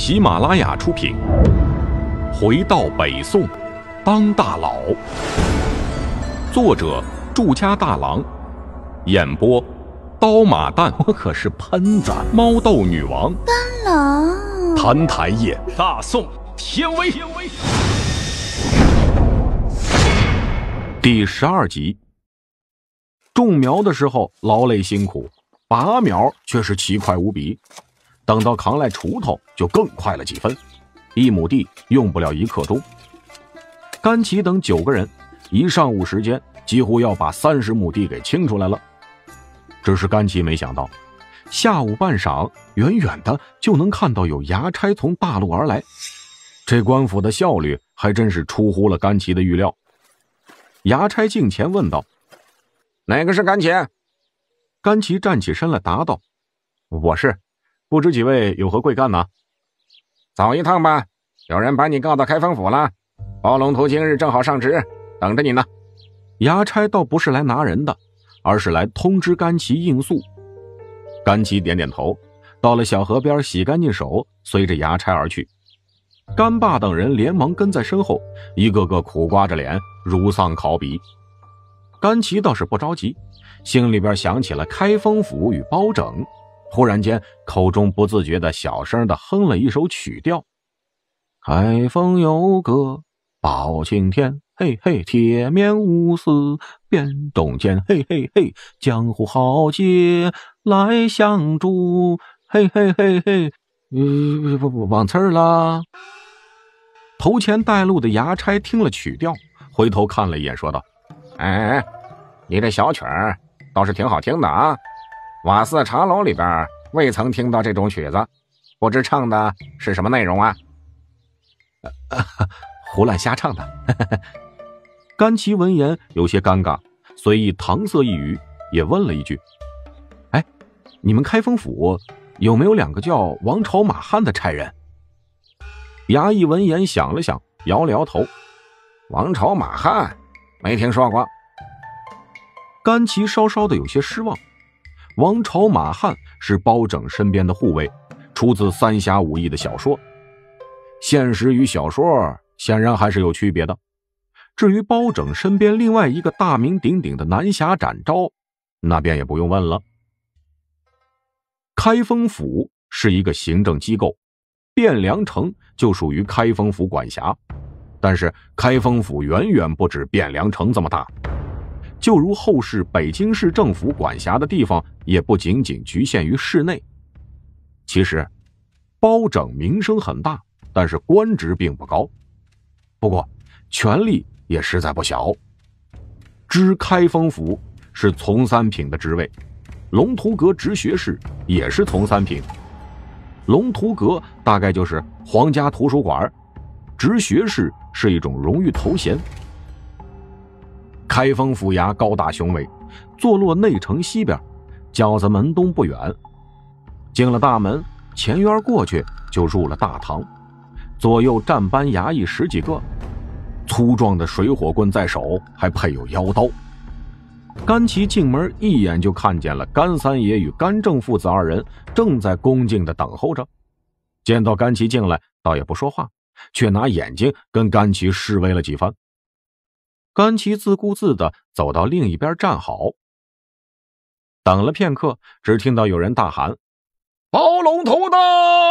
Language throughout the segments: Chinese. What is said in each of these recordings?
喜马拉雅出品，《回到北宋，当大佬》，作者祝家大郎，演播刀马旦， 我可是喷子， 猫豆女王， 干郎， 澹台夜， 大宋天威。 第12集。种苗的时候劳累辛苦，拔苗却是奇快无比。等到扛来锄头就更快了几分，1亩地用不了1刻钟。甘琪等9个人一上午时间几乎要把30亩地给清出来了。只是甘琪没想到，下午半晌远远的就能看到有衙差从大路而来，这官府的效率还真是出乎了甘琪的预料。衙差近前问道：“ 哪个是甘琪？” 甘琪站起身来答道：“我是，不知几位有何贵干呢？”“ 走一趟吧，有人把你告到开封府了，包龙图今日正好上职，等着你呢。” 衙差倒不是来拿人的，而是来通知甘琪应诉。甘琪点点头，到了小河边洗干净手，随着衙差而去。甘爸等人连忙跟在身后，一个个苦瓜着脸，如丧考妣。甘琪倒是不着急，心里边想起了开封府与包拯，忽然间口中不自觉地小声地哼了一首曲调：“开封有个包青天，嘿嘿，铁面无私辨忠奸，嘿嘿嘿，江湖豪杰来相助，嘿嘿嘿嘿。”忘词儿了。头前带路的衙差听了曲调，回头看了一眼，说道：“ 哎，你这小曲儿倒是挺好听的啊，瓦肆茶楼里边未曾听到这种曲子，不知唱的是什么内容啊？”“ 胡乱瞎唱的。”甘琪闻言有些尴尬，随意搪塞一语，也问了一句：“哎，你们开封府有没有2个叫王朝马汉的差人？”衙役闻言想了想，摇了摇头：“ 王朝马汉没听说过。” 甘琪稍稍的有些失望。王朝马汉是包拯身边的护卫，出自三侠五义的小说，现实与小说显然还是有区别的。至于包拯身边另外一个大名鼎鼎的南侠展昭，那便也不用问了。开封府是一个行政机构，汴梁城就属于开封府管辖，但是开封府远远不止汴梁城这么大，就如后世北京市政府管辖的地方也不仅仅局限于市内。其实包拯名声很大，但是官职并不高，不过权力也实在不小。知开封府是从3品的职位，龙图阁直学士也是从3品。龙图阁大概就是皇家图书馆，直学士是一种荣誉头衔。开封府衙高大雄伟，坐落内城西边，饺子门东不远。进了大门，前院过去就入了大堂，左右站班衙役10几个，粗壮的水火棍在手，还配有腰刀。甘琪进门一眼就看见了甘三爷与甘正父子2人正在恭敬地等候着，见到甘琪进来倒也不说话，却拿眼睛跟甘琪示威了几番。甘琪自顾自地走到另一边站好，等了片刻，只听到有人大喊：“包龙图到！”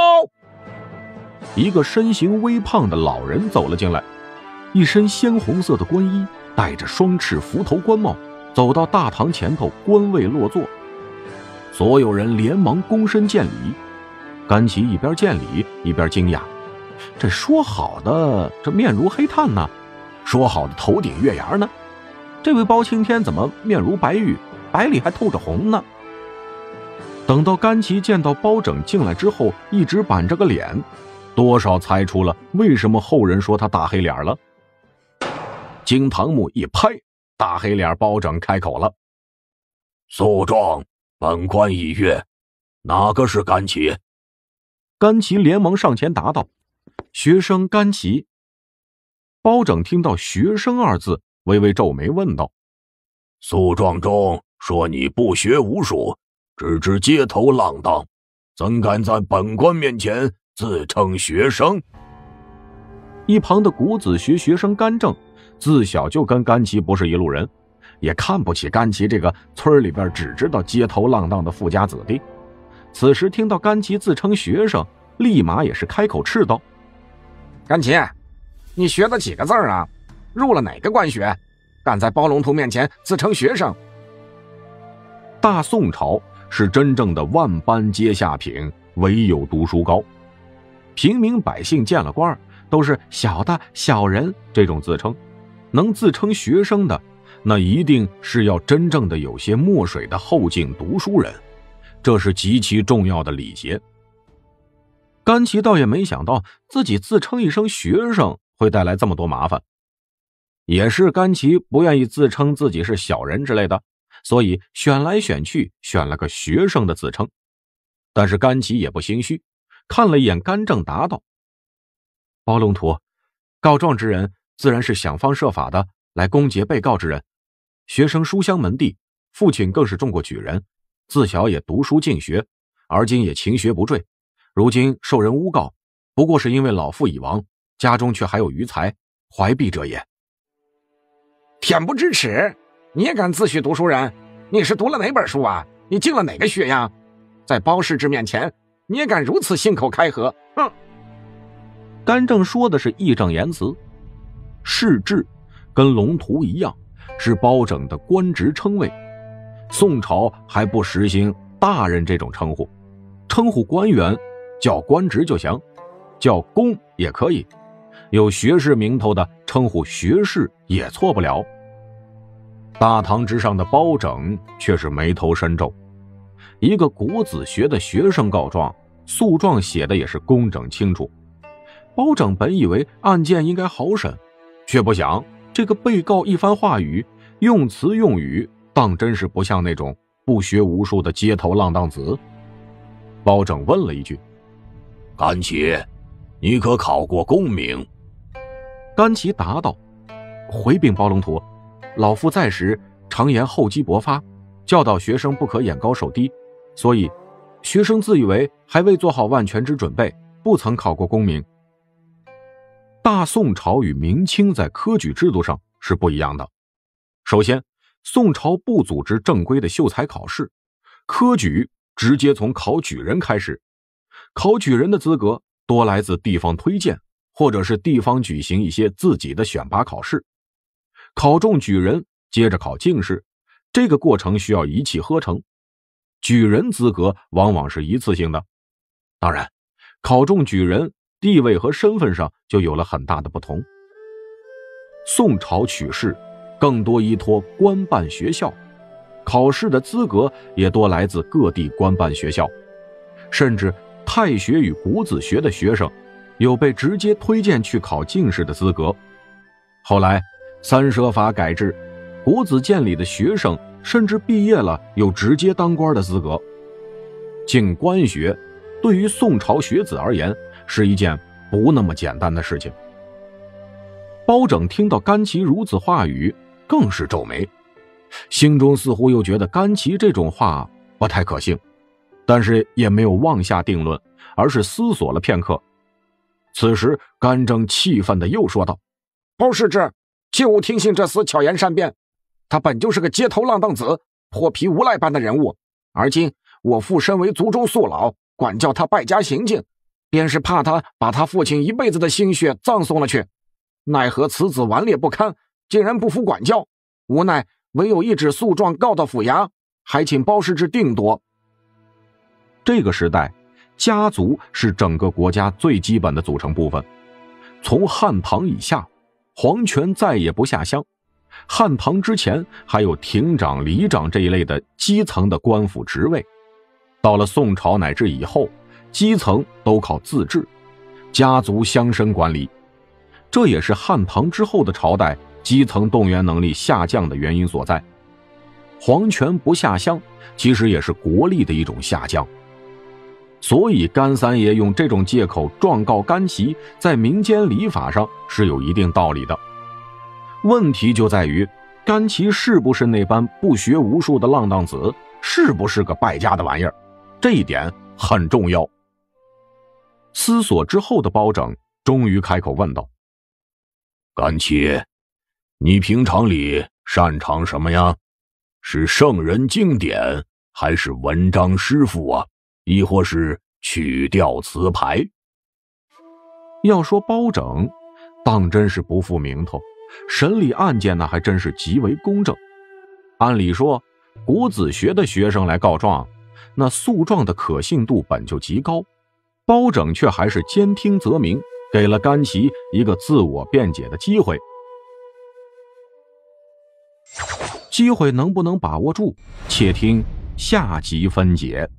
一个身形微胖的老人走了进来，一身鲜红色的官衣，戴着双翅幞头官帽，走到大堂前头，官位落座。所有人连忙躬身见礼。甘琪一边见礼一边惊讶，这说好的这面如黑炭呢，说好的头顶月牙呢，这位包青天怎么面如白玉，白里还透着红呢？等到甘琪见到包拯进来之后，一直板着个脸，多少猜出了为什么后人说他大黑脸了。惊堂木一拍，大黑脸包拯开口了：“ 诉状，本官已阅，哪个是甘琪？” 甘琪连忙上前答道：“学生甘琪。”包拯听到学生2字，微微皱眉问道：“ 诉状中说你不学无术，只知街头浪荡，怎敢在本官面前自称学生。 一旁的古子学学生甘正自小就跟甘琪不是一路人，也看不起甘琪这个村里边只知道街头浪荡的富家子弟。此时听到甘琪自称学生，立马也是开口斥道： 甘琪，你学的几个字啊？入了哪个官学？敢在包龙图面前自称学生？ 大宋朝是真正的万般皆下品，唯有读书高。平民百姓见了官都是小的、小人这种自称，能自称学生的，那一定是要真正的有些墨水的后进读书人，这是极其重要的礼节。甘琪倒也没想到自己自称一声学生会带来这么多麻烦，也是甘琪不愿意自称自己是小人之类的，所以选来选去选了个学生的自称。但是甘琪也不心虚，看了一眼甘正，答道：包龙图，告状之人自然是想方设法的来攻讦被告之人。学生书香门第，父亲更是中过举人，自小也读书进学，而今也勤学不坠，如今受人诬告，不过是因为老父已亡，家中却还有余财，怀璧者也。 恬不知耻，你也敢自诩读书人？你是读了哪本书啊？你进了哪个学呀？在包世之面前，你也敢如此信口开河？哼！ 甘正说的是义正言辞。世志跟龙图一样，是包拯的官职称谓。宋朝还不实行大人这种称呼，称呼官员叫官职就行，叫公也可以，有学士名头的称呼学士也错不了。大堂之上的包拯却是眉头深皱，一个古子学的学生告状，诉状写的也是工整清楚。包拯本以为案件应该好审，却不想这个被告一番话语，用词用语当真是不像那种不学无术的街头浪荡子。包拯问了一句： 甘琪，你可考过功名？ 甘琪答道：回禀包龙图，老夫在时常言厚积薄发，教导学生不可眼高手低，所以学生自以为还未做好万全之准备，不曾考过功名。大宋朝与明清在科举制度上是不一样的。首先，宋朝不组织正规的秀才考试，科举直接从考举人开始。考举人的资格多来自地方推荐，或者是地方举行一些自己的选拔考试。考中举人，接着考进士，这个过程需要一气呵成。举人资格往往是一次性的，当然，考中举人地位和身份上就有了很大的不同。宋朝取士更多依托官办学校，考试的资格也多来自各地官办学校，甚至太学与古子学的学生有被直接推荐去考进士的资格。后来三奢法改制，古子监里的学生甚至毕业了有直接当官的资格。进官学对于宋朝学子而言是一件不那么简单的事情。包拯听到甘琪如此话语，更是皱眉，心中似乎又觉得甘琪这种话不太可信，但是也没有妄下定论，而是思索了片刻。此时甘正气愤地又说道： 包世之切勿听信这厮巧言善辩，他本就是个街头浪荡子，泼皮无赖般的人物，而今我父身为族中宿老，管教他败家行径，便是怕他把他父亲一辈子的心血葬送了去，奈何此子顽劣不堪，竟然不服管教，无奈唯有一纸诉状告到府衙，还请包世之定夺。 这个时代，家族是整个国家最基本的组成部分。从汉唐以下，皇权再也不下乡，汉唐之前还有亭长、里长这一类的基层的官府职位。到了宋朝乃至以后，基层都靠自治，家族乡绅管理。这也是汉唐之后的朝代基层动员能力下降的原因所在。皇权不下乡，其实也是国力的一种下降。所以甘三爷用这种借口状告甘琪，在民间礼法上是有一定道理的。问题就在于甘琪是不是那般不学无术的浪荡子，是不是个败家的玩意儿，这一点很重要。 思索之后的包拯终于开口问道： 甘琪，你平常里擅长什么呀？是圣人经典，还是文章诗赋啊？亦或是曲调词牌？ 要说包拯当真是不负名头，审理案件呢还真是极为公正。按理说国子学的学生来告状，那诉状的可信度本就极高，包拯却还是兼听则明，给了甘琪一个自我辩解的机会。机会能不能把握住，且听下集分解。